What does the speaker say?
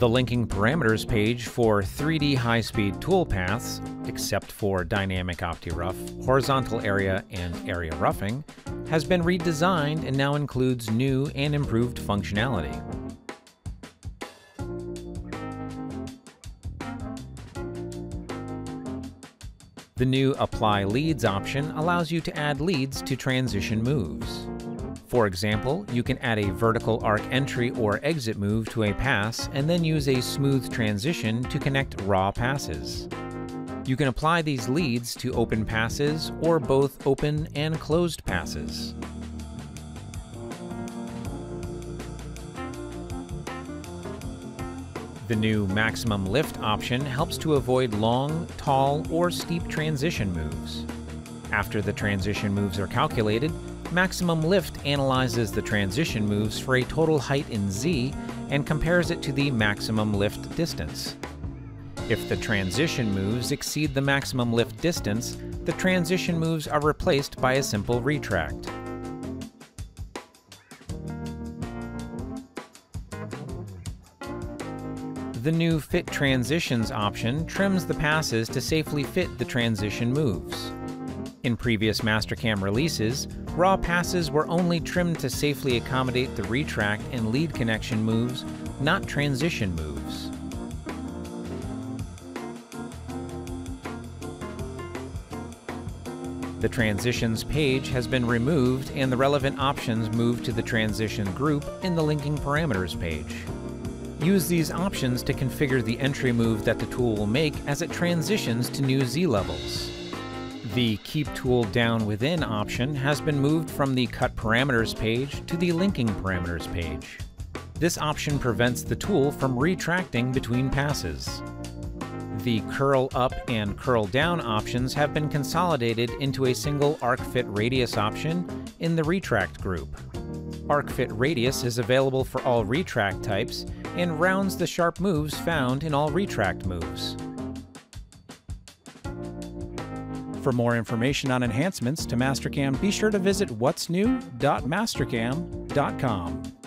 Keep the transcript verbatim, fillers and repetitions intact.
The linking parameters page for three D high-speed toolpaths, except for Dynamic OptiRough, horizontal area, and area roughing, has been redesigned and now includes new and improved functionality. The new Apply Leads option allows you to add leads to transition moves. For example, you can add a vertical arc entry or exit move to a pass and then use a smooth transition to connect raw passes. You can apply these leads to open passes or both open and closed passes. The new Maximum Lift option helps to avoid long, tall, or steep transition moves. After the transition moves are calculated, Maximum Lift analyzes the transition moves for a total height in Z and compares it to the maximum lift distance. If the transition moves exceed the maximum lift distance, the transition moves are replaced by a simple retract. The new Fit Transitions option trims the passes to safely fit the transition moves. In previous Mastercam releases, raw passes were only trimmed to safely accommodate the retract and lead connection moves, not transition moves. The Transitions page has been removed and the relevant options moved to the Transition group in the Linking Parameters page. Use these options to configure the entry move that the tool will make as it transitions to new Z levels. The Keep Tool Down Within option has been moved from the Cut Parameters page to the Linking Parameters page. This option prevents the tool from retracting between passes. The Curl Up and Curl Down options have been consolidated into a single Arc Fit Radius option in the Retract group. Arc Fit Radius is available for all retract types and rounds the sharp moves found in all retract moves. For more information on enhancements to Mastercam, be sure to visit what's new dot mastercam dot com.